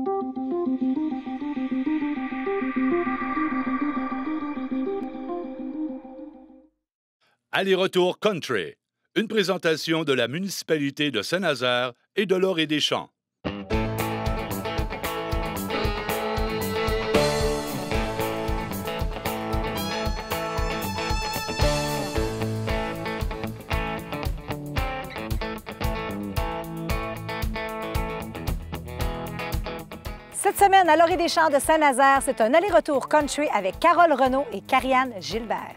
Aller-retour country, une présentation de la municipalité de Saint-Nazaire et de l'Orée des Champs. Cette semaine, à l'Orée des Champs de Saint-Nazaire, c'est un aller-retour country avec Carole Renaud et Karianne Gilbert.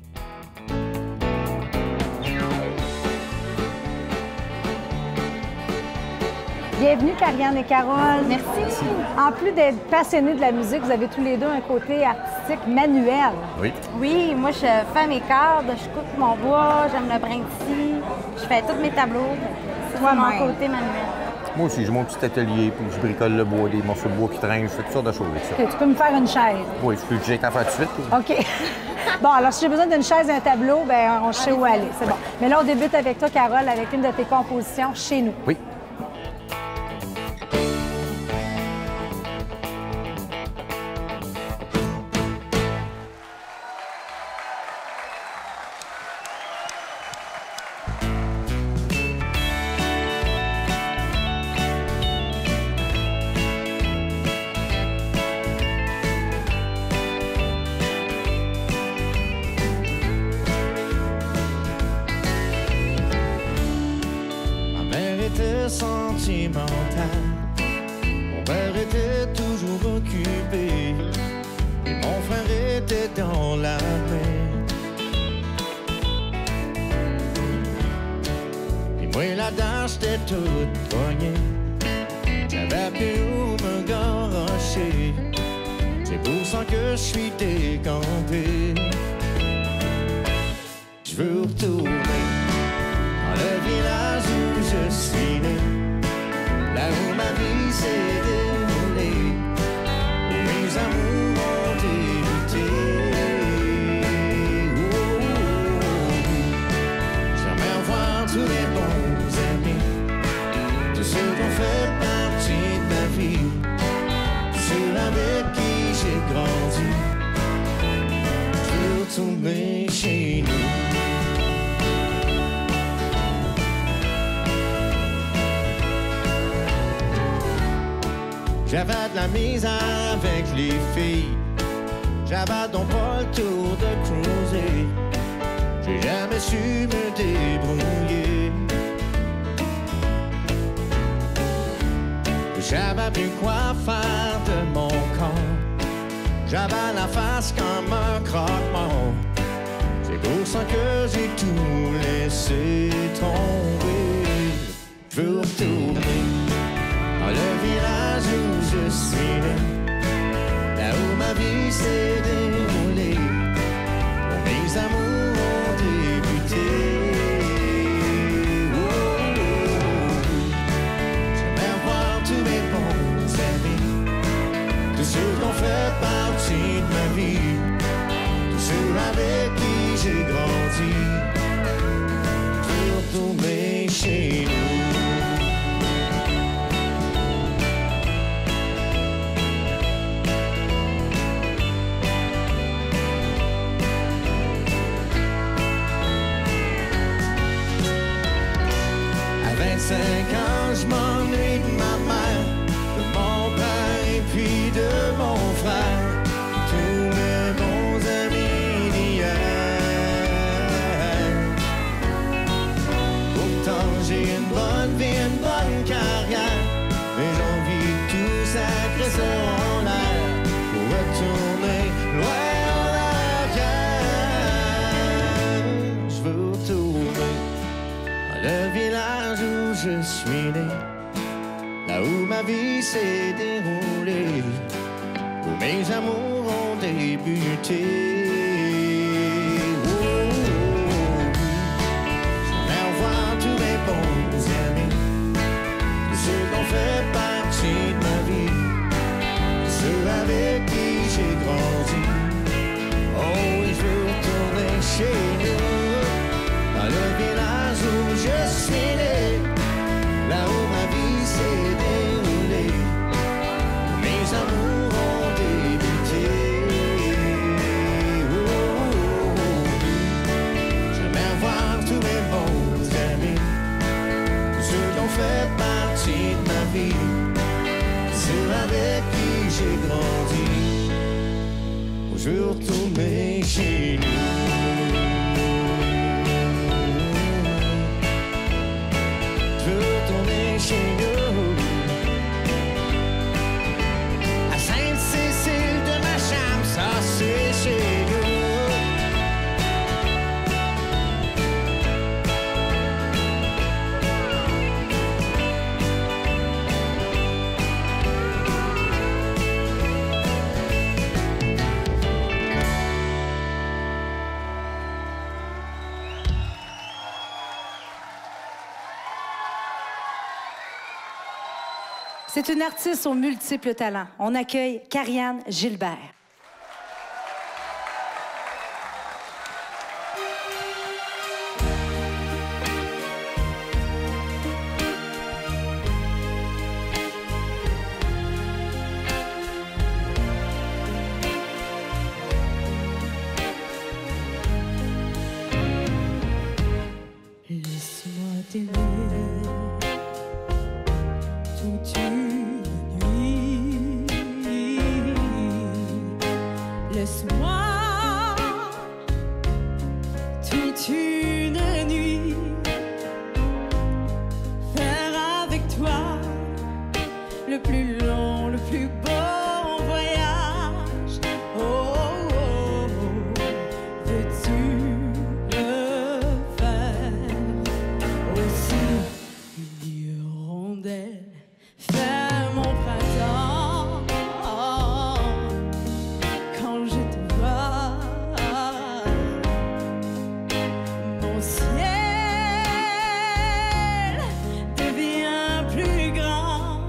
Bienvenue, Karianne et Carole. Merci. En plus d'être passionnés de la musique, vous avez tous les deux un côté artistique manuel. Oui. Oui, moi, je fais mes cordes, je coupe mon bois, j'aime le brin de scie, je fais tous mes tableaux. C'est mon côté manuel. Moi aussi, j'ai mon petit atelier, puis je bricole le bois, des morceaux de bois qui traînent, je fais toutes sortes de choses avec ça. Okay, tu peux me faire une chaise. Oui, je peux j'ai qu'à faire tout de suite. OK. Bon, alors si j'ai besoin d'une chaise et un tableau, bien, on sait où aller. C'est bon. Mais là, on débute avec toi, Carole, avec une de tes compositions, Chez nous. Oui. Sentimental. Mon père était toujours occupé et mon frère était dans l'armée. Et moi là-dedans j'étais toute poignée. J'avais plus où me garrocher. C'est pour ça que je suis décampé. Je veux retourner dans le village où je suis né. Là où ma vie s'est déroulée, où mes amours ont débuté. J'aimerais revoir tous les bons amis, tous ceux qui ont fait partie de ma vie, ceux avec qui j'ai grandi. Je veux retourner chez nous. J'avais de la misère avec les filles, j'avais donc pas le tour de cruiser, j'ai jamais su me débrouiller. J'avais plus quoi faire de mon corps, j'avais la face comme un croque-mort. C'est pour ça que j'ai tout laissé tomber. Je veux retourner dans le village où je suis né, là où ma vie s'est déroulée, où mes amours ont débuté. J'aimerais voir tous mes bons amis, tous ceux qui ont fait partie de ma vie, tous ceux avec qui j'ai grandi. Je veux retourner chez nous. Quand je m'ennuie de ma mère, de mon père et puis de mon frère, tous mes bons amis d'hier. Pourtant j'ai une bonne vie, une bonne carrière, mais j'ai envie de tout sacrer ça en l'air pour retourner loin en arrière. Je veux retourner dans le village où je suis né, là où ma vie s'est déroulée, où mes amours ont débuté. J'aimerais revoir tous mes bons amis, tous ceux qui ont fait partie de ma vie, tous ceux avec qui j'ai grandi. Oh oui, je veux retourner chez nous, dans le village où je suis né, là où ma vie s'est déroulée, avec qui j'ai grandi. Je veux retourner chez nous. Je veux retourner chez nous. À Sainte-Cécile de ma chambre, ça c'est chez nous. C'est une artiste aux multiples talents. On accueille Karianne Gilbert. Laisse-moi t'aimer toute une nuit. Laisse-moi toute une nuit faire avec toi le plus long, le plus beau voyage. Oh, oh, oh. Veux-tu le faire aussi? Une hirondelle fait mon printemps quand je te vois. Mon ciel devient plus grand.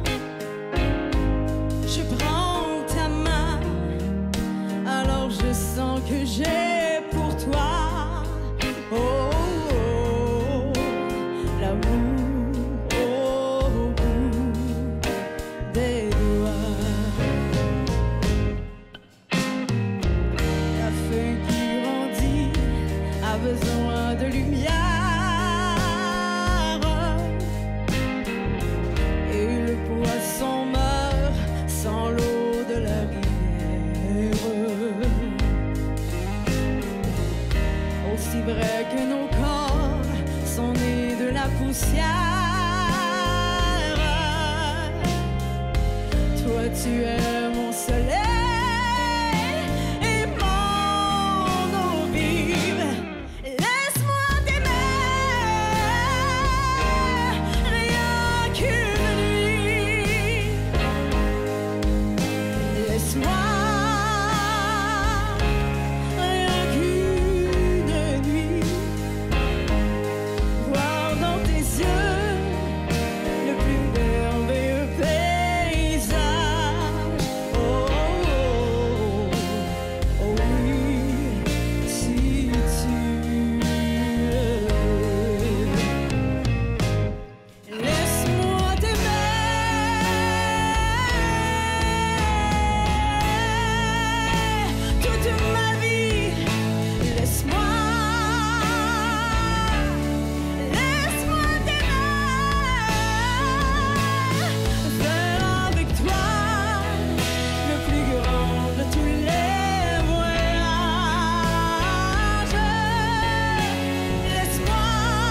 Je prends ta main, alors je sens que j'ai pour toi, oh, oh, oh, l'amour au bout des doigts. La feuille qui grandit a besoin de lumière, et le poisson meurt sans l'eau de la rivière. Aussi vrai que nos corps sont nés de la poussière, toi tu es mon soleil et mon eau vive. Laisse-moi t'aimer, rien qu'une nuit. Laisse-moi rien qu'une nuit voir dans tes yeux le plus merveilleux paysage. Oh, oh, oh, oh oui, si tu veux. Laisse-moi t'aimer toute ma vie. Laisse-moi t'aimer, faire avec toi le plus grand de tous les voyages. Laisse-moi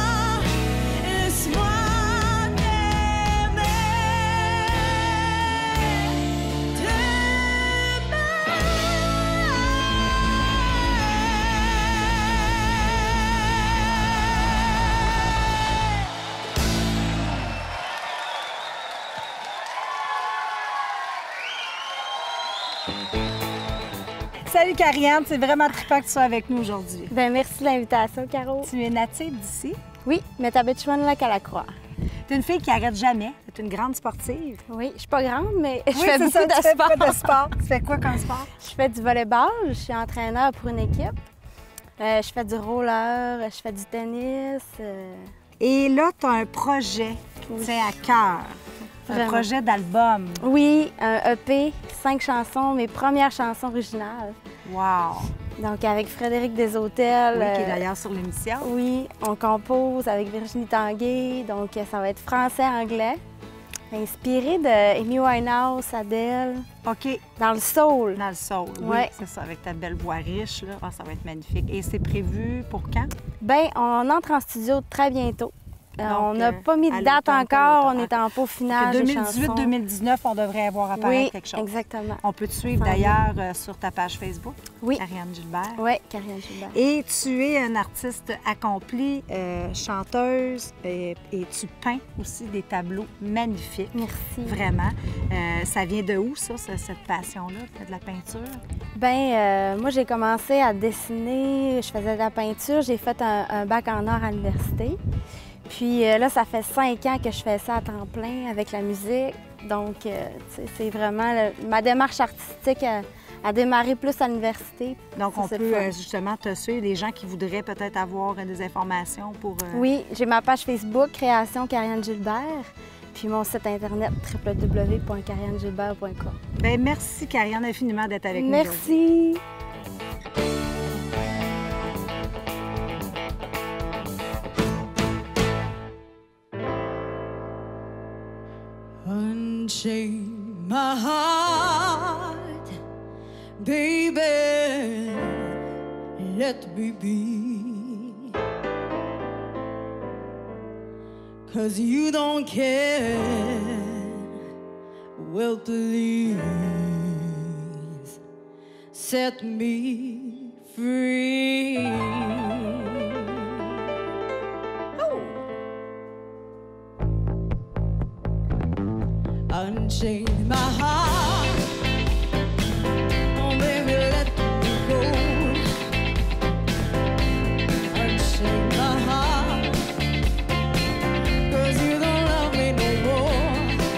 Salut Karianne, c'est vraiment trippant que tu sois avec nous aujourd'hui. Ben merci de l'invitation, Caro. Tu es native d'ici. Oui, mais t'habites lac à la Croix. Tu es une fille qui arrête jamais. Tu es une grande sportive. Oui, je suis pas grande, mais je Oui, fais c'est beaucoup ça, de tu fais sport. beaucoup de sport. Tu fais quoi comme sport? Je fais du volleyball, je suis entraîneur pour une équipe. Je fais du roller, je fais du tennis. Et là, tu as un projet qui te tient à cœur. Un Vraiment. projet d'album. Oui, un EP, 5 chansons, mes premières chansons originales. Wow! Donc avec Frédéric Deshôtels. Oui, qui est d'ailleurs sur l'émission. Oui, on compose avec Virginie Tanguay, donc ça va être français-anglais. Inspirée de Amy Winehouse, Adele, OK. dans le soul. Dans le soul, oui, Ouais. c'est ça, avec ta belle voix riche, là. Ah, ça va être magnifique. Et c'est prévu pour quand? Bien, on entre en studio très bientôt. On n'a Donc, pas mis à de date l'automne, encore, pas on est en peaufinage des chansons. 2018-2019, on devrait avoir apparaître Oui, quelque chose. exactement. On peut te suivre S'en d'ailleurs sur ta page Facebook, Oui. Ariane Gilbert. Oui, Karine Gilbert. Et tu es une artiste accomplie, chanteuse, et tu peins aussi des tableaux magnifiques. Merci. Vraiment. Ça vient de où, ça, cette passion-là, de la peinture? Bien, moi, j'ai commencé à dessiner, je faisais de la peinture, j'ai fait un bac en art à l'université. Puis là, ça fait 5 ans que je fais ça à temps plein avec la musique. Donc, tu sais, c'est vraiment... ma démarche artistique a démarré plus à l'université. Donc, on C'est peut le fun. justement te suivre, les gens qui voudraient peut-être avoir des informations pour... Oui, j'ai ma page Facebook, Création Karianne Gilbert, puis mon site internet www.kariannegilbert.com. Bien, merci, Karianne, infiniment d'être avec nous aujourd'hui. Merci. Unchain my heart, baby, let me be. 'Cause you don't care, well please, set me free. Unchain my heart, oh baby, let me go. Unchain my heart, 'cause you don't love me no more.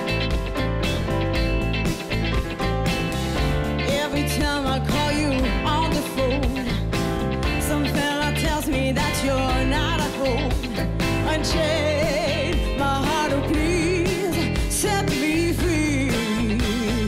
Every time I call you on the phone, some fella tells me that you're not at home. Unchain my heart, oh please, set me free.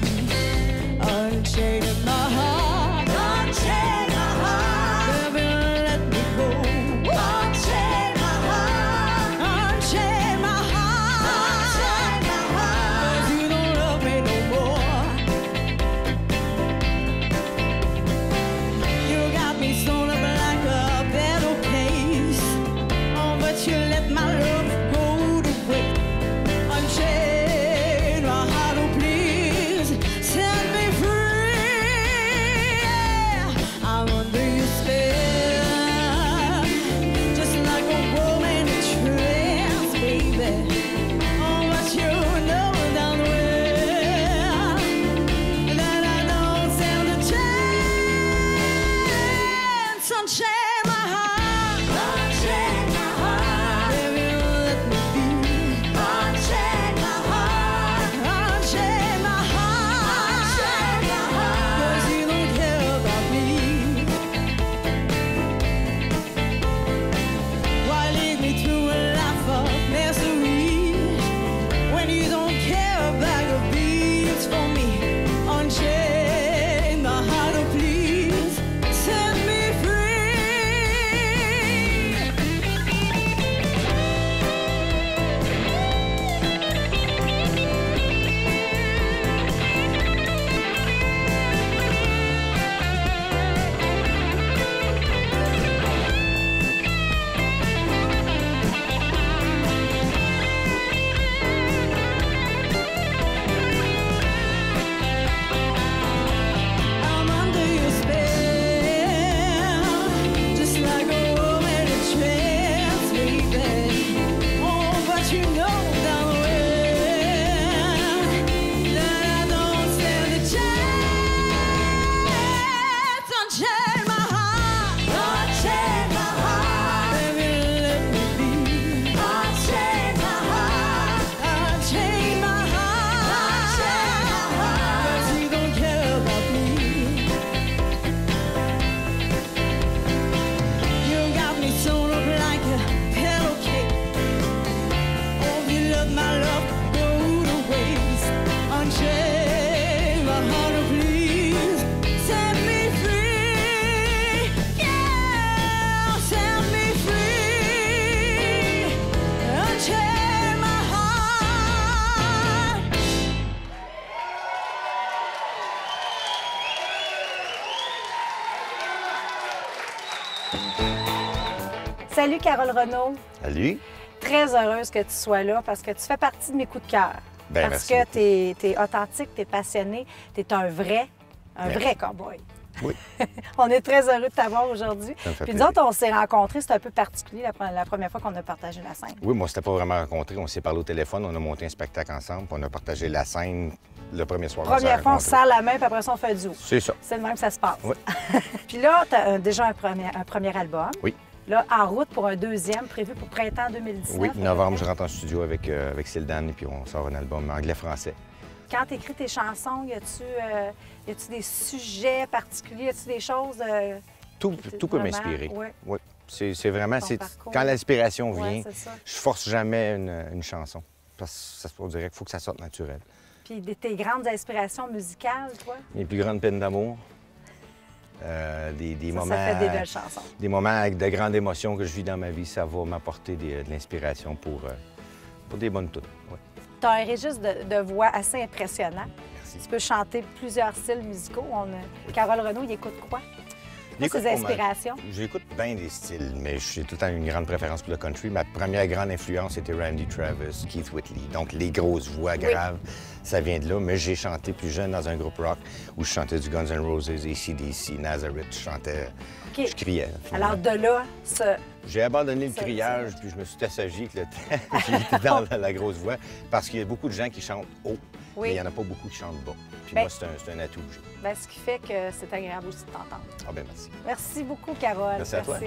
Salut, Carole Renaud. Salut. Très heureuse que tu sois là parce que tu fais partie de mes coups de cœur. Ben, parce merci que tu es authentique, tu es passionné, tu es un vrai cow-boy. Oui. On est très heureux de t'avoir aujourd'hui. Ça me fait Puis nous plaisir. autres, on s'est rencontrés, c'était un peu particulier la première fois qu'on a partagé la scène. Oui, moi, c'était pas vraiment rencontré. On s'est parlé au téléphone, on a monté un spectacle ensemble, puis on a partagé la scène le premier soir. Première fois, on se s'est serre la main, puis après ça, on fait un duo. C'est ça. C'est le même que ça se passe. Oui. Puis là, tu as déjà un premier album. Oui. Là, en route pour un deuxième, prévu pour printemps 2019. Oui, novembre, je rentre en studio avec Sildan et puis on sort un album anglais-français. Quand tu écris tes chansons, y a-tu des sujets particuliers? Y a-tu des choses... Tout peut vraiment, m'inspirer. ouais. Oui. C'est vraiment... Ton c'est parcours. quand l'inspiration Ouais, vient, c'est ça. je force jamais une chanson. Parce que on dirait qu'il faut que ça sorte naturel. Puis tes grandes inspirations musicales, toi? Mes plus grandes peines d'amour, des Ça, moments... ça fait des belles chansons. Des moments avec de grandes émotions que je vis dans ma vie, ça va m'apporter de l'inspiration pour des bonnes toutes. Ouais. Tu as un registre de voix assez impressionnant. Merci. Tu peux chanter plusieurs styles musicaux. Carole Renaud, il écoute quoi? Quoi J'écoute ses pas mal. inspirations? J'écoute bien des styles, mais j'ai tout le temps une grande préférence pour le country. Ma première grande influence était Randy Travis, Keith Whitley. Donc, les grosses voix graves, ça vient de là. Mais j'ai chanté plus jeune dans un groupe rock où je chantais du Guns N' Roses, AC/DC, Nazareth. Je chantais, OK. je criais. finalement. Alors, de là, J'ai abandonné le Ça, criage, c'est- puis je me suis assagi avec le temps. J'ai été dans la grosse voix, parce qu'il y a beaucoup de gens qui chantent haut, Oui. mais il n'y en a pas beaucoup qui chantent bas. Puis Ben- moi, c'est un atout que j'ai. ben, ce qui fait que c'est agréable aussi de t'entendre. Ah ben merci. Merci beaucoup, Carole. Merci à toi.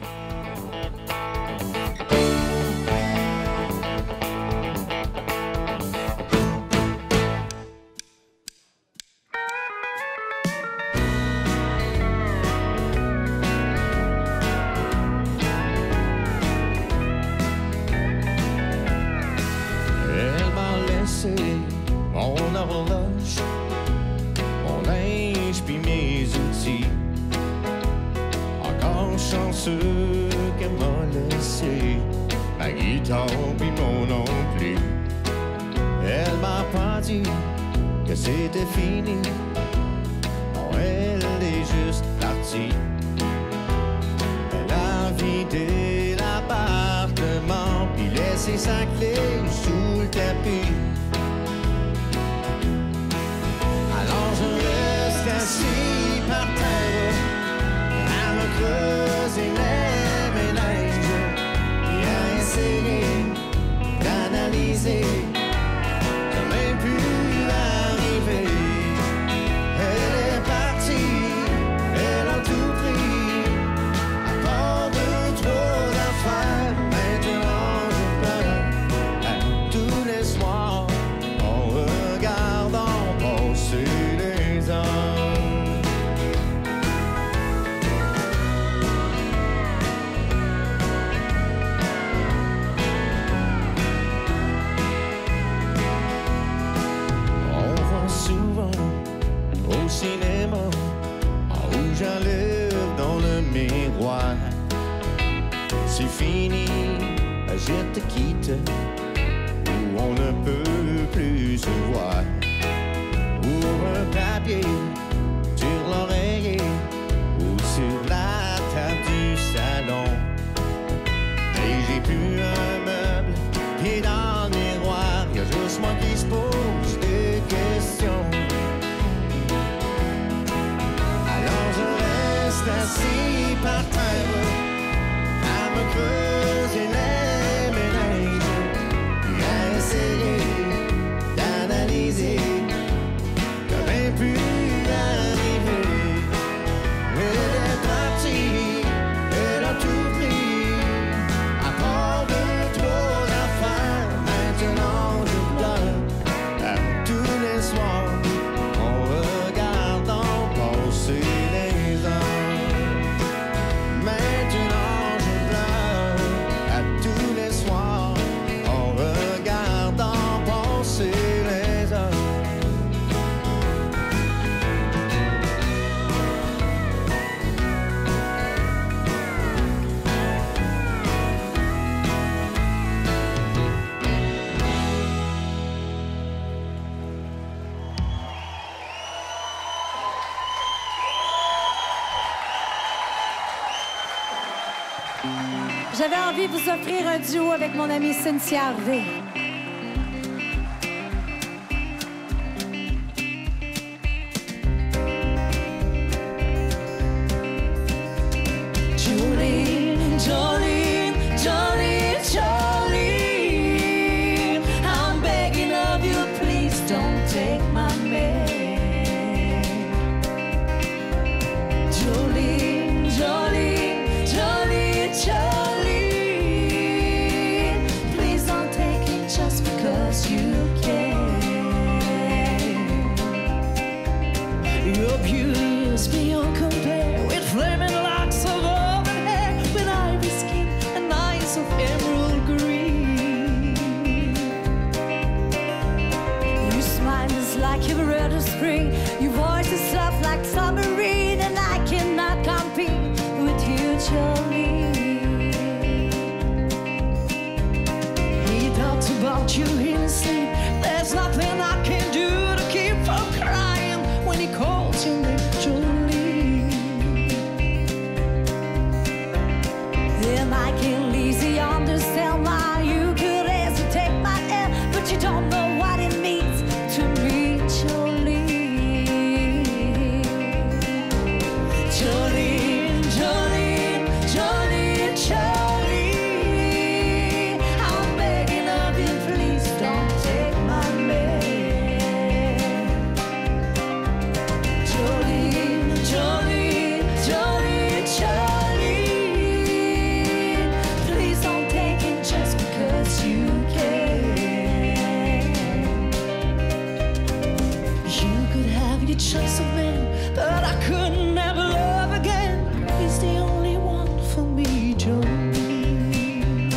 Elle m'a laissé mon horloge, mon linge puis mes outils. Encore chanceux qu'elle m'a laissé ma guitare puis mon ampli. Elle m'a pas dit que c'était fini. Non, elle est juste partie. Elle a vidé l'appartement puis laissé sa clé sous le tapis. Alors je reste assis par terre à me creuser les méninges et à essayer d'analyser comment pu arriver. Elle est partie, elle a tout pris. À part deux, trois affaires, maintenant je pleure tous les soirs en regardant passer les heures. On voit souvent au cinéma en rouge à lèvres dans le miroir. C'est fini, je te quitte, où on ne peut plus se voir. Ouvre un papier sur l'oreiller ou sur la table du salon. Et j'ai plus un meuble, pied dans le miroir, y a juste moi qui se pose des questions. Alors je reste assis par terre à me creuser les méninges et à essayer d'analyser comment J'avais envie de vous offrir un duo avec mon amie Cynthia Harvey. Jolene, Jolene, Jolene, Jolene, I'm begging of you, please don't take my man. Jolene, Jolene, Jolene, Jolene, please don't take it just because you can. Your beauty is beyond compare with flaming locks of auburn hair, with ivory skin and eyes of emerald green. Your smile is like you've read of spring, your voice is soft like submarine, and I cannot compete with you, Jolene. He talks about you in his sleep. There's nothing I can do to keep from crying when he calls your name, Jolene. And I can easily understand why you could hesitate my hand, but you don't know what it means to me, Jolene. Jolene, Jolene, Jolene, Jolene, I'm begging of you, please don't take my man. Jolene, Jolene, Jolene, Jolene, please don't take it just because you can. You could have your choice of men, but I could never love again. He's the only one for me, Jolene.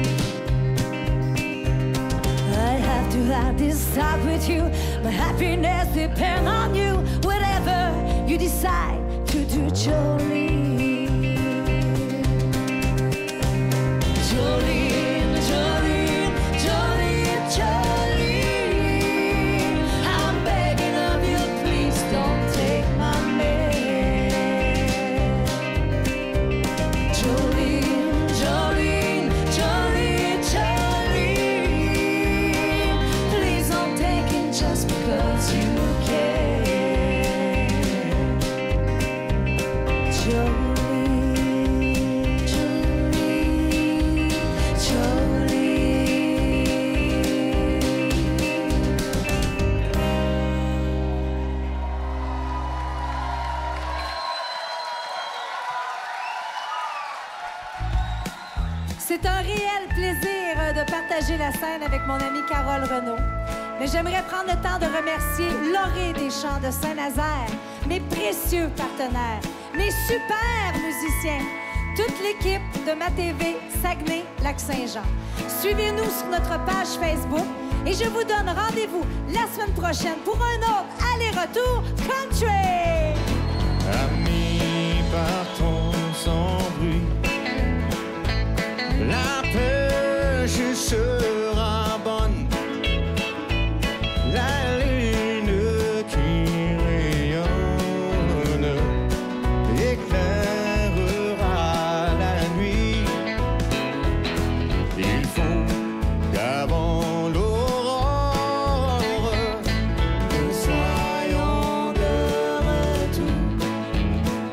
I have to have this talk with you. My happiness depends on you. Whatever you decide to do, Jolene. Jolene, Jolene, Jolene, Jolene, I'm begging of you, please don't take my man. Jolene, Jolene, Jolene, Jolene, please don't take it just because you can. Jolene, Jolene, C'est un réel plaisir de partager la scène avec mon amie Carole Renaud. Mais j'aimerais prendre le temps de remercier l'Orée des Chants de Saint-Nazaire, mes précieux partenaires, mes super musiciens, toute l'équipe de ma TV Saguenay-Lac-Saint-Jean. Suivez-nous sur notre page Facebook et je vous donne rendez-vous la semaine prochaine pour un autre aller-retour country! Amis, partons sans bruit. La pêche sera bonne. La lune qui rayonne éclairera la nuit. Il faut qu'avant l'aurore, nous soyons de retour.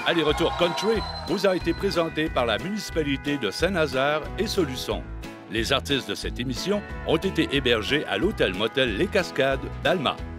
Aller-retour country vous a été présenté par la municipalité de Saint-Nazaire et Soluçon. Les artistes de cette émission ont été hébergés à l'hôtel-motel Les Cascades d'Alma.